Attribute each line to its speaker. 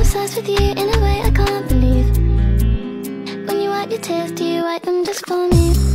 Speaker 1: obsessed with you in a way I can't believe. When you wipe your tears, do you wipe them just for me?